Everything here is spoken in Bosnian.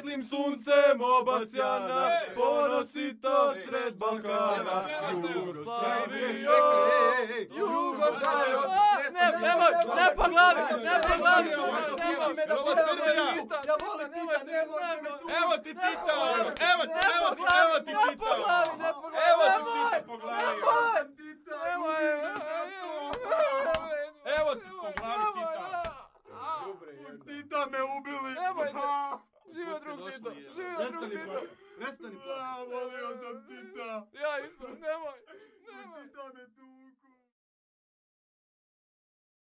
svetlim suncem obasjana, ponosito sred Balkana. Jugoslavija, Jugoslavija. Ne po glavi. Ja volim Tita, nemoj me tu. Evo ti Tita, evo ti Tita. Evo ti Tita po glavi. Evo ti po glavi Tita. Tita me ubili. Živio drug Tito. Nestani plaka. Ja volio sam Tita. Ja isto, nemoj.